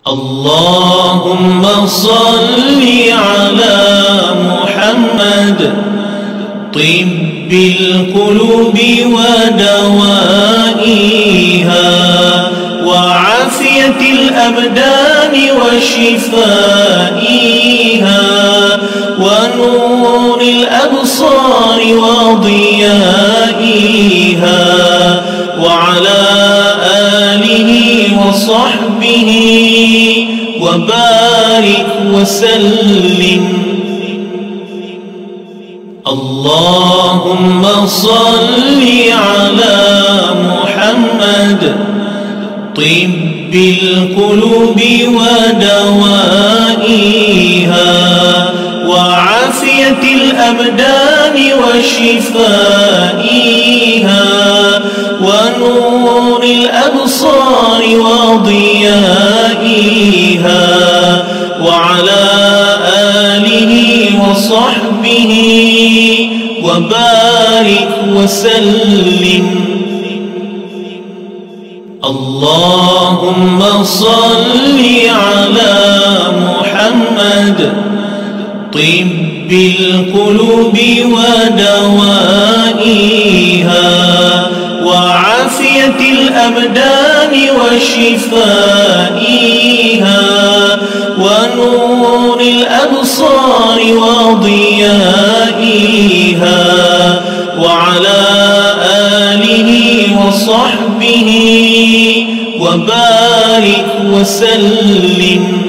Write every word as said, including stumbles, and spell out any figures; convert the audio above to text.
اللهم صل على محمد طب القلوب ودوائها وعافية الأبدان وشفائها ونور الأبصار وضيائها وعلى آله وصحبه وبارك وسلم. اللهم صل على محمد طب القلوب ودوائها وعافية الأبدان وشفائها ونور الأبصار وضيائها وعلى آله وصحبه وبارك وسلم. اللهم صل على محمد طب القلوب ودوائها وعافية الأبدان وشفائها ونور الأبصار وضيائها وعلى آله وصحبه وبارك وسلم.